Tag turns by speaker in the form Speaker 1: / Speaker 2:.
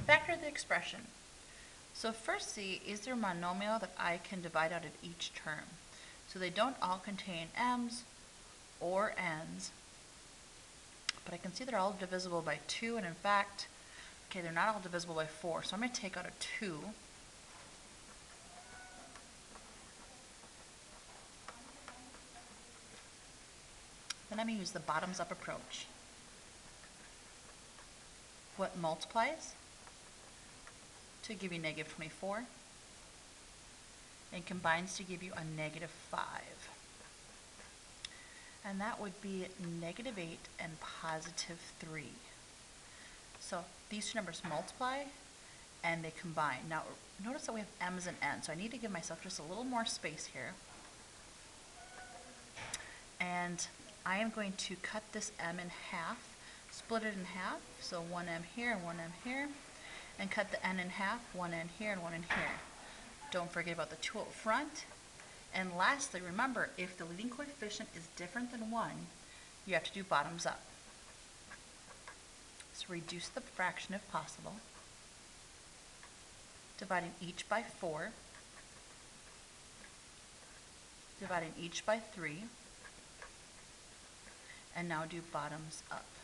Speaker 1: Factor the expression. So first see, is there a monomial that I can divide out of each term? So they don't all contain m's or n's, but I can see they're all divisible by 2, and in fact, okay, they're not all divisible by 4, so I'm going to take out a 2. Then I'm going to use the bottoms up approach. What multiplies to give you negative 24 and combines to give you a negative 5. And that would be negative 8 and positive 3. So these two numbers multiply and they combine. Now notice that we have m's and n's, so I need to give myself just a little more space here. And I am going to cut this m in half, split it in half, so 1m here and 1m here, and cut the n in half, 1n here and 1 in here. Don't forget about the 2 up front. And lastly, remember, if the leading coefficient is different than 1, you have to do bottoms up. So reduce the fraction if possible, dividing each by 4, dividing each by 3, and now do bottoms up.